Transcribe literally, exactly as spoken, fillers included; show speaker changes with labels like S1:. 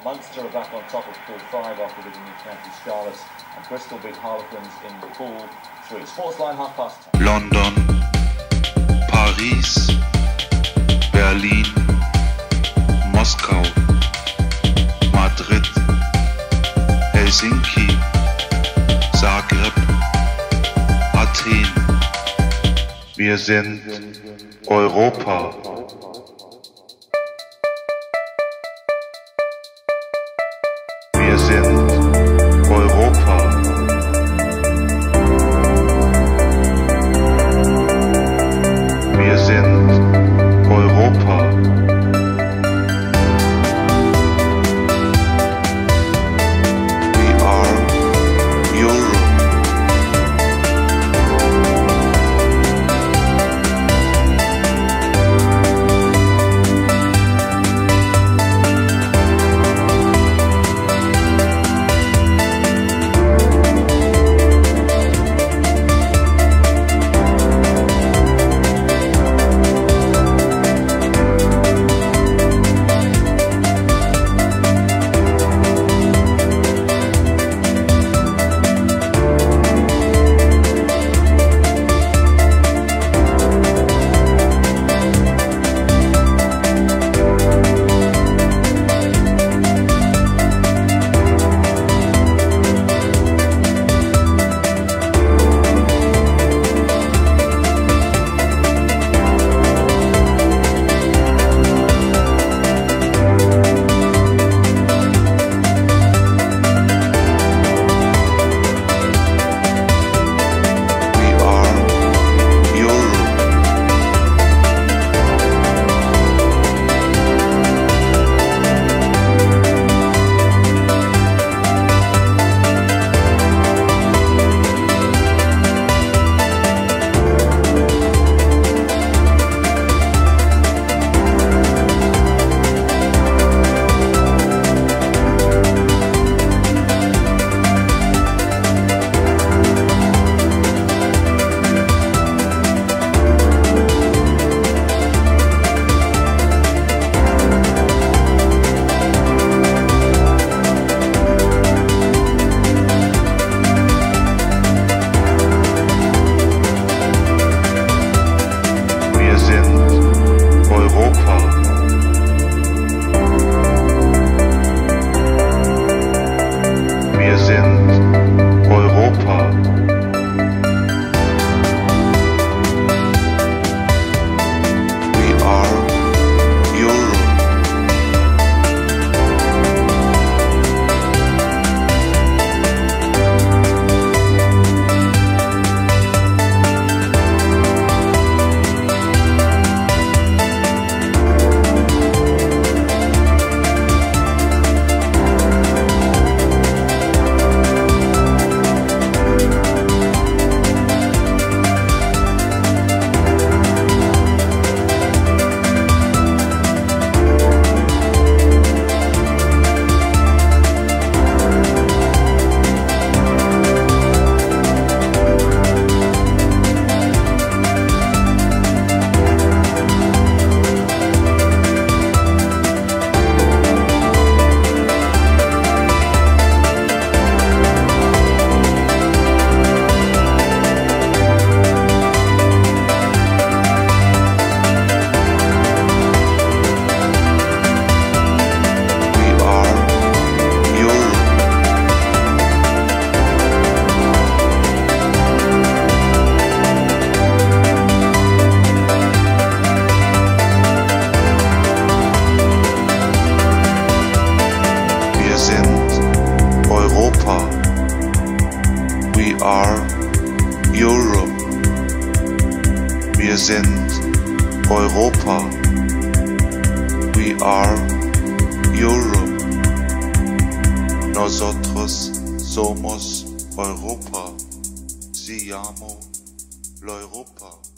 S1: Munster are back on top of pool five after beating County Scarlets, and Bristol beat Harlequins in pool three. Sportsline half past ten.
S2: London, Paris, Berlin, Moskau, Madrid, Helsinki, Zagreb, Athen. Wir sind Europa. Wir sind Europa. Wir sind Europa. We are Europe. We are Europe. Wir sind Europa. We are Europe. Nosotros somos Europa. Siamo l'Europa.